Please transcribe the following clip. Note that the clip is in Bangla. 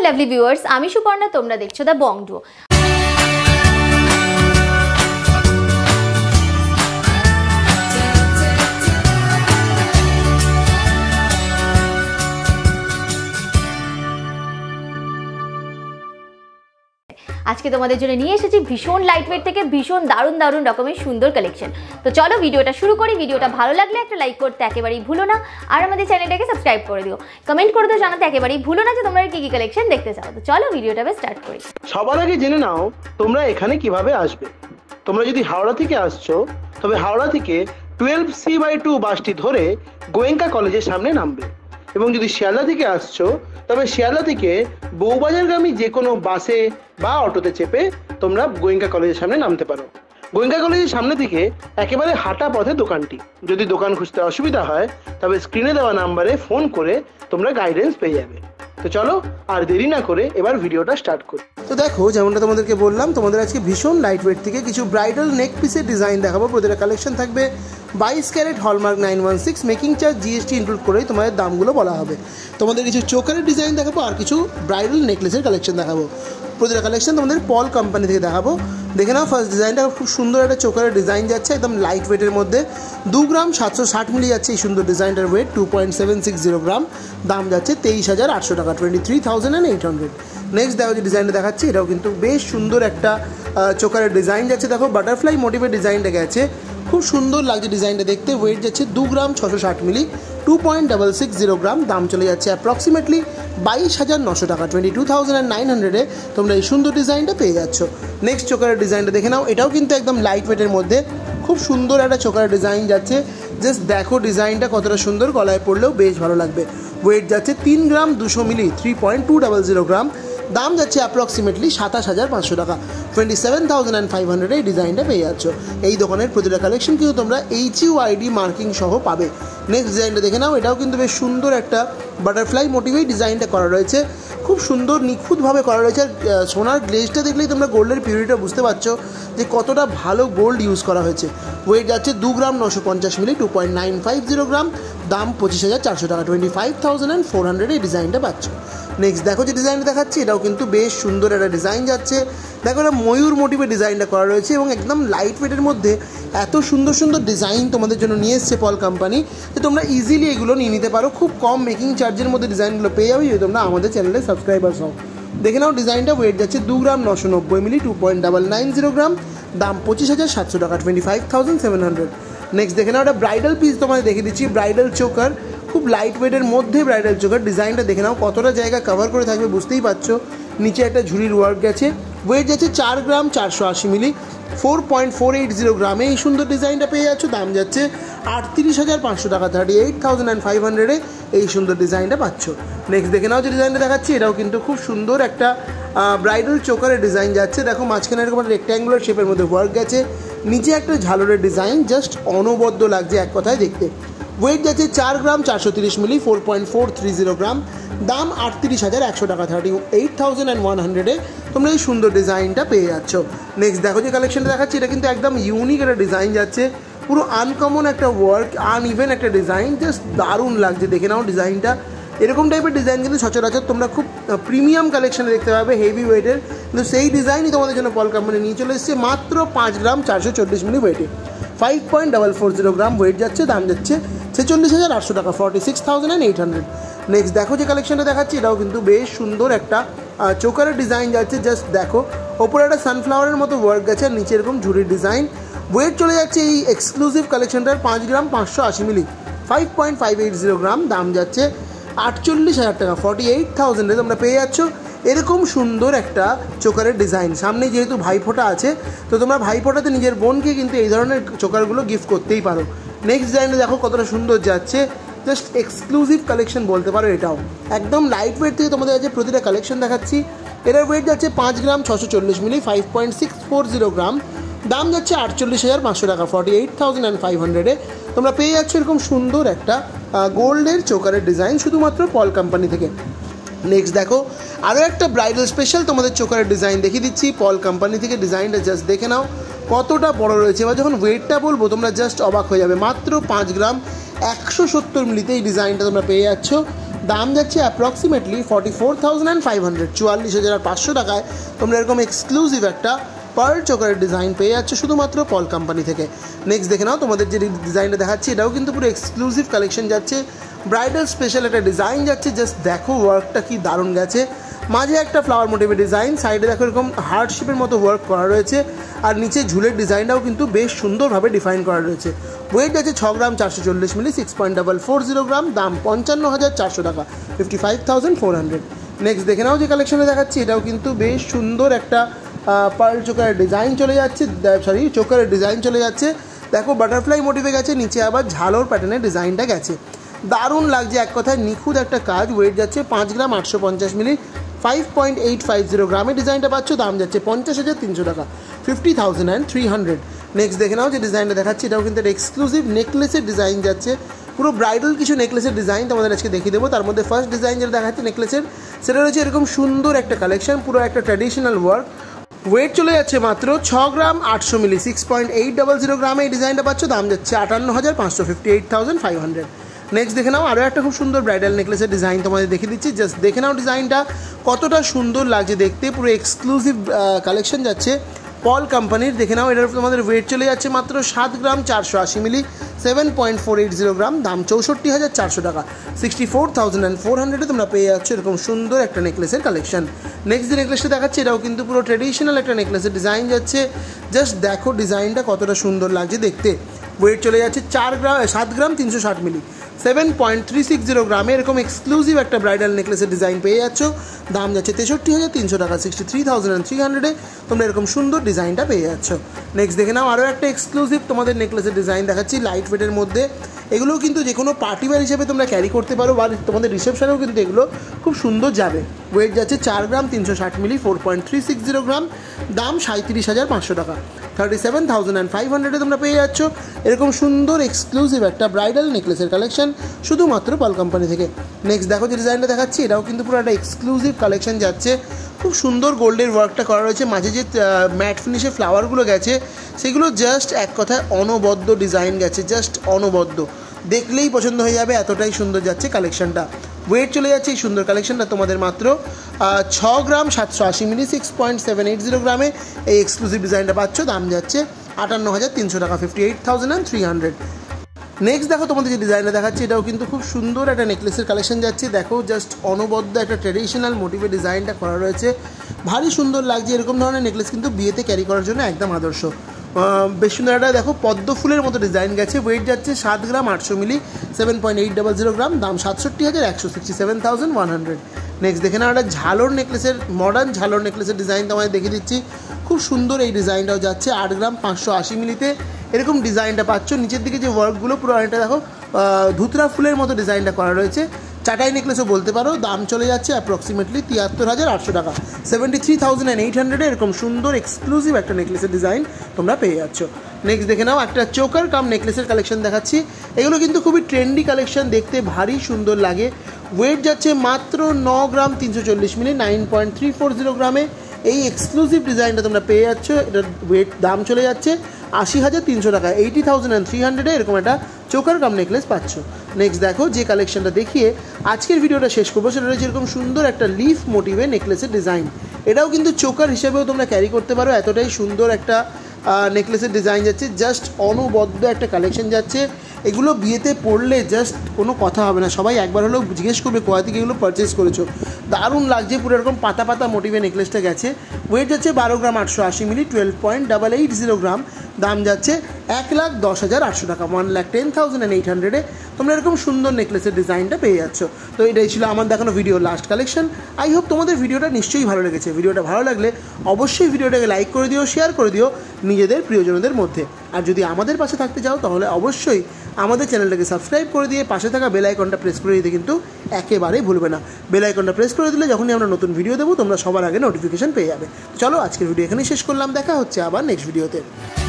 লাভলি ভিউয়ার্স, আমি সুপর্ণা, তোমরা দেখছো দ্য বং ডুও। আজকে তোমাদের জন্য নিয়ে এসেছি ভীষণ লাইট ওয়েট থেকে ভীষণ দারুণ দারুণ রকমের সুন্দর কালেকশন। তো চলো ভিডিওটা শুরু করি। ভিডিওটা ভালো লাগলে একটা লাইক করতে একেবারেই ভুলো না, আর আমাদের চ্যানেলটাকে সাবস্ক্রাইব করে দিও। কমেন্ট করে দিও, জানাতে একেবারেই ভুলো না যে তোমরা কি কি কালেকশন দেখতে চাও। তো চলো ভিডিওটা স্টার্ট করি। সবার আগে জেনে নাও তোমরা এখানে কিভাবে আসবে। তোমরা যদি হাওড়া থেকে আসছো তবে হাওড়া থেকে 12C/2 বাসটি ধরে গোয়েঙ্কা কলেজের সামনে নামবে, এবং যদি শিয়ালদা থেকে আসছো তবে শিয়ালদা থেকে বৌবাজারগামী যে কোনো বাসে বা অটোতে চেপে তোমরা গোয়েঙ্কা কলেজের সামনে নামতে পারো। গোয়েঙ্কা কলেজের সামনে থেকে একেবারে হাঁটা পথে দোকানটি। যদি দোকান খুঁজতে অসুবিধা হয় তবে স্ক্রিনে দেওয়া নাম্বারে ফোন করে তোমরা গাইডেন্স পেয়ে যাবে। তো চলো আর দেরি না করে এবার ভিডিওটা স্টার্ট করি। তো দেখো, যেমনটা তোমাদেরকে বললাম, তোমাদের আজকে ভীষণ লাইট ওয়েট থেকে কিছু ব্রাইডাল নেক পিসের ডিজাইন দেখাবো। প্রতিটা কালেকশন থাকবে 22 carat hallmark 916, making charge GST include করেই তোমাদের দামগুলো বলা হবে। তোমাদের কিছু চোকারের ডিজাইন দেখাবো আর কিছু ব্রাইডাল নেকলেসের কালেকশন দেখাবো। প্রতিটা কালেকশন তোমাদের পল কোম্পানি থেকে দেখাবো। দেখে নাও, ফার্স্ট ডিজাইনটা খুব সুন্দর একটা চোকারের ডিজাইন যাচ্ছে, একদম লাইট ওয়েটের মধ্যে 2 গ্রাম 760 মিলি যাচ্ছে এই সুন্দর ডিজাইনটার ওয়েট 2.760 গ্রাম। দাম যাচ্ছে 23,800 টাকা, 23,800। নেক্সট দেখো যে ডিজাইনটা দেখাচ্ছি, এটাও কিন্তু বেশ সুন্দর একটা চোকারের ডিজাইন যাচ্ছে। দেখো বাটারফ্লাই মোটিভের ডিজাইনটা গেছে, খুব সুন্দর লাগছে ডিজাইনটা দেখতে। ওয়েট যাচ্ছে 2 গ্রাম 660 মিলি, 2.660 গ্রাম। দাম চলে যাচ্ছে অ্যাপ্রক্সিমেটলি 22,900 টাকা, 22,900-এ তোমরা এই সুন্দর ডিজাইনটা পেয়ে যাচ্ছ। নেক্সট চোকারের ডিজাইনটা দেখে নাও, এটাও কিন্তু একদম লাইট ওয়েটের মধ্যে খুব সুন্দর একটা চোকারের ডিজাইন যাচ্ছে। জাস্ট দেখো ডিজাইনটা কতটা সুন্দর, গলায় পড়লেও বেশ ভালো লাগবে। ওয়েট যাচ্ছে 3 গ্রাম 200 মিলি, 3.200 গ্রাম। দাম যাচ্ছে অ্যাপ্রক্সিমেটলি 27,500 টাকা, 27,500 এই ডিজাইনটা পেয়ে যাচ্ছ। এই দোকানের প্রতিটা কালেকশন কিন্তু তোমরা HUID মার্কিং সহ পাবে। নেক্সট ডিজাইনটা দেখে নাও, এটাও কিন্তু বেশ সুন্দর একটা বাটারফ্লাই মোটিভেই ডিজাইনটা করা রয়েছে, খুব সুন্দর নিখুঁতভাবে করা রয়েছে। আর সোনার গ্লেজটা দেখলেই তোমরা গোল্ডের পিউরিটিটা বুঝতে পারছো যে কতটা ভালো গোল্ড ইউজ করা হয়েছে। ওয়েট যাচ্ছে 2 গ্রাম 950 মিলি, 2.950 গ্রাম। দাম 25,400 টাকা, 25,400 এই ডিজাইনটা পাচ্ছ। নেক্সট দেখো যে ডিজাইনটা দেখাচ্ছি, এটাও কিন্তু বেশ সুন্দর একটা ডিজাইন যাচ্ছে। দেখো এটা ময়ূর মোটিভের ডিজাইনটা করা রয়েছে, এবং একদম লাইট ওয়েটের মধ্যে এত সুন্দর সুন্দর ডিজাইন তোমাদের জন্য নিয়ে এসছে পল কোম্পানি, যে তোমরা ইজিলি এগুলো নিয়ে নিতে পারো। খুব কম মেকিং চার্জের মধ্যে ডিজাইনগুলো পেয়ে যাবে যদি তোমরা আমাদের চ্যানেলে সাবস্ক্রাইবার্স হও। দেখে নাও ডিজাইনটা, ওয়েট যাচ্ছে 2 গ্রাম 990 মিলি, 2.990 গ্রাম। দাম 25,700 টাকা, 25,700। নেক্সট দেখে নাও, এটা ব্রাইডাল পিস তোমাদের দেখে দিচ্ছি, ব্রাইডাল চোকার, খুব লাইট ওয়েটের মধ্যে ব্রাইডাল চোকার। ডিজাইনটা দেখে নাও, কতটা জায়গা কভার করে থাকবে বুঝতেই পারছো। নিচে একটা ঝুড়ির ওয়ার্ক গেছে। ওয়েট যাচ্ছে 4 গ্রাম 480 মিলি, 4.480 গ্রামে এই সুন্দর ডিজাইনটা পেয়ে যাচ্ছ। দাম যাচ্ছে 38,500 টাকা, 38,500-এ এই সুন্দর ডিজাইনটা পাচ্ছ। নেক্সট দেখে নাও যে ডিজাইনটা দেখাচ্ছি, এটাও কিন্তু খুব সুন্দর একটা ব্রাইডাল চোকারের ডিজাইন যাচ্ছে। দেখো মাঝখানে এরকম একটা রেক্ট্যাঙ্গুলার শেপের মধ্যে ওয়ার্ক গেছে, নিচে একটা ঝালরের ডিজাইন, জাস্ট অনবদ্য লাগছে এক কথায় দেখতে। ওয়েট যাচ্ছে 4 গ্রাম 430 মিলি, 4.430 গ্রাম। দাম 38,100 টাকা, 38,100-এ তোমরা এই সুন্দর ডিজাইনটা পেয়ে যাচ্ছ। নেক্সট দেখো যে কালেকশনটা দেখাচ্ছি, এটা কিন্তু একদম ইউনিক একটা ডিজাইন যাচ্ছে, পুরো আনকমন একটা ওয়ার্ক, আনইভেন একটা ডিজাইন, জাস্ট দারুণ লাগছে। দেখে নাও ডিজাইনটা, এরকম টাইপের ডিজাইন কিন্তু সচরাচর তোমরা খুব প্রিমিয়াম কালেকশনে দেখতে পাবে, হেভি ওয়েটের। কিন্তু সেই ডিজাইনই তোমাদের জন্য পল কোম্পানি নিয়ে চলে এসেছে মাত্র 5 গ্রাম 440 মিলি ওয়েটে, 5.440 গ্রাম ওয়েট যাচ্ছে। দাম যাচ্ছে 46,800 টাকা, 46,800। নেক্সট দেখো যে কালেকশনটা দেখাচ্ছি, এটাও কিন্তু বেশ সুন্দর একটা চোকারের ডিজাইন যাচ্ছে। জাস্ট দেখো, ওপরে একটা সানফ্লাওয়ারের মতো ওয়ার্ক গেছে, আর নিচে এরকম ঝুড়ির ডিজাইন। ওয়েট চলে যাচ্ছে এই এক্সক্লুসিভ কালেকশনটার 5 গ্রাম 580 মিলি, 5.580 গ্রাম। দাম যাচ্ছে 48,000 টাকা, 48,000-এ তোমরা পেয়ে যাচ্ছ এরকম সুন্দর একটা চোকারের ডিজাইন। সামনে যেহেতু ভাইফোঁটা আছে, তো তোমরা ভাইফোঁটাতে নিজের বোনকে কিন্তু এই ধরনের চোকারগুলো গিফট করতেই পারো। নেক্সট ডিজাইনটা দেখো কতটা সুন্দর যাচ্ছে, জাস্ট এক্সক্লুসিভ কালেকশন বলতে পারো। এটাও একদম লাইট ওয়েট থেকে তোমাদের কাছে প্রতিটা কালেকশন দেখাচ্ছি। এটার ওয়েট যাচ্ছে 5 গ্রাম 640 মিলি, 5.640 গ্রাম। দাম যাচ্ছে 48,500 টাকা, 48,500-এ তোমরা পেয়ে যাচ্ছ এরকম সুন্দর একটা গোল্ডের চোকারের ডিজাইন শুধুমাত্র পল কোম্পানি থেকে। নেক্সট দেখো আরও একটা ব্রাইডাল স্পেশাল তোমাদের চোকারের ডিজাইন দেখিয়ে দিচ্ছি পল কোম্পানি থেকে। ডিজাইনটা জাস্ট দেখে নাও কতটা বড় রয়েছে, এবার যখন ওয়েটটা বলবো তোমরা জাস্ট অবাক হয়ে যাবে। মাত্র 5 গ্রাম 170 মিলিতে এই ডিজাইনটা তোমরা পেয়ে যাচ্ছ। দাম যাচ্ছে অ্যাপ্রক্সিমেটলি 44,500, 44,500 টাকায় তোমরা এরকম এক্সক্লুসিভ একটা পার্ল চোকারের ডিজাইন পেয়ে যাচ্ছে শুধুমাত্র পল কোম্পানি থেকে। নেক্সট দেখে নাও, তোমাদের যে ডিজাইনটা দেখাচ্ছি এটাও কিন্তু পুরো এক্সক্লুসিভ কালেকশন যাচ্ছে, ব্রাইডাল স্পেশাল একটা ডিজাইন যাচ্ছে। জাস্ট দেখো ওয়ার্কটা কি দারুণ গেছে, মাঝে একটা ফ্লাওয়ার মোটিভের ডিজাইন, সাইডে দেখো এরকম হার্ট শেপের মতো ওয়ার্ক করা রয়েছে, আর নিচে ঝুলের ডিজাইনটাও কিন্তু বেশ সুন্দরভাবে ডিফাইন করা রয়েছে। ওয়েট আছে 6 গ্রাম 440 মিলি, 6.440 গ্রাম, দাম 55,400 টাকা, 55,400। নেক্সট দেখে নাও যে কালেকশনে দেখাচ্ছি এটাও কিন্তু বেশ সুন্দর একটা পার্ল চোকারের ডিজাইন চলে যাচ্ছে, চোকারের ডিজাইন চলে যাচ্ছে। দেখো বাটারফ্লাই মোটিভে গেছে, নিচে আবার ঝালোর প্যাটার্নের ডিজাইনটা গেছে, দারুণ লাগছে এক কথায় নিখুঁত একটা কাজ। ওয়েট যাচ্ছে 5 গ্রাম 850 মিলি, 5.850 গ্রামের ডিজাইনটা পাচ্ছ, দাম যাচ্ছে 50,300 টাকা, 50,300। নেক্সট দেখে নাও যে ডিজাইনটা দেখাচ্ছি এটাও কিন্তু একটা এক্সক্লুসিভ নেকলেসের ডিজাইন যাচ্ছে, পুরো ব্রাইডাল কিছু নেকলেসের ডিজাইন তোমাদের আজকে দেখিয়ে দেবো। তার মধ্যে ফার্স্ট ডিজাইন যেটা দেখাচ্ছে নেকলেসের, সেটা রয়েছে এরকম সুন্দর একটা কালেকশন, পুরো একটা ট্র্যাডিশনাল ওয়ার্ক। ওয়েট চলে যাচ্ছে মাত্র 6 গ্রাম 800 মিলি, 6.800 গ্রামে এই ডিজাইনটা পাচ্ছ, দাম যাচ্ছে 58,500, 58,500। নেক্সট দেখে নাও আরও একটা খুব সুন্দর ব্রাইডাল নেকলেসের ডিজাইন তোমাদের দেখিয়ে দিচ্ছি। জাস্ট দেখে নাও ডিজাইনটা কতটা সুন্দর লাগছে দেখতে, পুরো এক্সক্লুসিভ কালেকশন যাচ্ছে পল কোম্পানির। দেখে নাও এটার তোমাদের ওয়েট চলে যাচ্ছে মাত্র 7 গ্রাম 480 মিলি, 7.480 গ্রাম, দাম 64,400 টাকা, 64,400 তোমরা পেয়ে যাচ্ছ এরকম সুন্দর একটা নেকলেসের কালেকশন। নেক্সট যে নেকলেসটা দেখাচ্ছে এটাও কিন্তু পুরো ট্রেডিশনাল একটা নেকলেসের ডিজাইন যাচ্ছে। জাস্ট দেখো ডিজাইনটা কতটা সুন্দর লাগছে দেখতে। ওয়েট চলে যাচ্ছে 7 গ্রাম 360 মিলি, 7.360 গ্রামে এরকম এক্সক্লুসিভ একটা ব্রাইডাল নেকলেসের ডিজাইন পেয়ে যাচ্ছ, দাম যাচ্ছে 63,300 টাকা, 63,300 তোমরা এরকম সুন্দর ডিজাইনটা পেয়ে যাচ্ছ। নেক্সট দেখে নাও আরও একটা এক্সক্লুসিভ তোমাদের নেকলেসের ডিজাইন দেখাচ্ছি লাইট ওয়েটের মধ্যে। এগুলো কিন্তু যে কোনো পার্টি ওয়্যার হিসেবে তোমরা ক্যারি করতে পারো, বা তোমাদের রিসেপশনেও কিন্তু এগুলো খুব সুন্দর যাবে। ওয়েট যাচ্ছে 4 গ্রাম 360 মিলি, 4.360 গ্রাম, দাম 37,500 টাকা, 37,500 তোমরা পেয়ে যাচ্ছ এরকম সুন্দর এক্সক্লুসিভ একটা ব্রাইডাল নেকলেসের কালেকশন শুধুমাত্র পল কোম্পানি থেকে। নেক্সট দেখো যে ডিজাইনটা দেখাচ্ছি এটাও কিন্তু পুরো একটা এক্সক্লুসিভ কালেকশন যাচ্ছে, খুব সুন্দর গোল্ডের ওয়ার্কটা করা রয়েছে, মাঝে যে ম্যাট ফিনিশের ফ্লাওয়ারগুলো গেছে সেগুলো জাস্ট এক কথায় অনবদ্য ডিজাইন গেছে, জাস্ট অনবদ্য, দেখলেই পছন্দ হয়ে যাবে, এতটাই সুন্দর যাচ্ছে কালেকশনটা। ওয়েট চলে যাচ্ছে এই সুন্দর কালেকশনটা তোমাদের মাত্র 6 গ্রাম 780 মিলি, 6.780 গ্রামে এই এক্সক্লুসিভ ডিজাইনটা পাচ্ছ, দাম যাচ্ছে 58,300 টাকা, 58,300। নেক্সট দেখো তোমাদের যে ডিজাইনটা দেখাচ্ছি এটাও কিন্তু খুব সুন্দর একটা নেকলেসের কালেকশন যাচ্ছে। দেখো জাস্ট অনবদ্য একটা ট্র্যাডিশনাল মোটিভের ডিজাইনটা করা রয়েছে, ভারী সুন্দর লাগছে। এরকম ধরনের নেকলেস কিন্তু বিয়েতে ক্যারি করার জন্য একদম আদর্শ। বেশ সুন্দর একটা দেখো পদ্ম ফুলের মতো ডিজাইন গেছে। ওয়েট যাচ্ছে 7 গ্রাম 800 মিলি, 7.800 গ্রাম, দাম 67,100, 67,100। নেক্সট দেখে না একটা ঝালোর নেকলেসের, মডার্ন ঝালোর নেকলেসের ডিজাইন তোমাদের দেখিয়ে দিচ্ছি, খুব সুন্দর এই ডিজাইনটাও যাচ্ছে। 8 গ্রাম 580 মিলিতে এরকম ডিজাইনটা পাচ্ছ। নিচের দিকে যে ওয়ার্কগুলো পুরো অনেকটা দেখো ধুতরা ফুলের মতো ডিজাইনটা করা রয়েছে, চাটাই নেকলেসও বলতে পারো। দাম চলে যাচ্ছে অ্যাপ্রক্সিমেটলি 73,800 টাকা, 73,800 এরকম সুন্দর এক্সক্লুসিভ একটা নেকলেসের ডিজাইন তোমরা পেয়ে যাচ্ছ। নেক্সট দেখে নাও একটা চোকার কাম নেকলেসের কালেকশন দেখাচ্ছি। এগুলো কিন্তু খুবই ট্রেন্ডি কালেকশন, দেখতে ভারী সুন্দর লাগে। ওয়েট যাচ্ছে মাত্র 9 গ্রাম 340 মিলি, 9.340 গ্রামে এই এক্সক্লুসিভ ডিজাইনটা তোমরা পেয়ে যাচ্ছ। এটার ওয়েট দাম চলে যাচ্ছে 80,300 টাকা, 80,300 এরকম একটা চোকার কাম নেকলেস পাচ্ছ। নেক্সট দেখো যে কালেকশনটা দেখিয়ে আজকের ভিডিওটা শেষ করবো, সেটা রয়েছে এরকম সুন্দর একটা লিফ মোটিভে নেকলেসের ডিজাইন। এটাও কিন্তু চোকার হিসেবেও তোমরা ক্যারি করতে পারো, এতটাই সুন্দর একটা নেকলেসের ডিজাইন যাচ্ছে। জাস্ট অনবদ্য একটা কালেকশন যাচ্ছে। এগুলো বিয়েতে পড়লে জাস্ট কোনো কথা হবে না, সবাই একবার হলেও জিজ্ঞেস করবে কোথা থেকে এগুলো পারচেস করেছো। দারুণ লাগছে, পুরো এরকম পাতা পাতা মোটিভে নেকলেসটা গেছে। ওয়েট যাচ্ছে 12 গ্রাম 880 মিলি, 12.880 গ্রাম, দাম যাচ্ছে 1,10,800 টাকা, 1,10,800 তোমরা এরকম সুন্দর নেকলেসের ডিজাইনটা পেয়ে যাচ্ছ। তো এটাই ছিল আমার দেখানো video last collection. I hope তোমাদের ভিডিওটা নিশ্চয়ই ভালো লেগেছে। ভিডিওটা ভালো লাগলে অবশ্যই ভিডিওটাকে লাইক করে দিও, শেয়ার করে দিও নিজেদের প্রিয়জনদের মধ্যে। আর যদি আমাদের পাশে থাকতে চাও তাহলে অবশ্যই আমাদের চ্যানেলটাকে সাবস্ক্রাইব করে দিয়ে পাশে থাকা বেল আইকনটা প্রেস করে দিতে কিন্তু একেবারেই ভুলবে না। বেল আইকনটা প্রেস করে দিলে যখনই আমরা নতুন ভিডিও দেবো তোমরা সবার আগে নোটিফিকেশন পেয়ে যাবে। চলো আজকের ভিডিও এখানেই শেষ করলাম, দেখা হচ্ছে আবার নেক্সট ভিডিওতে।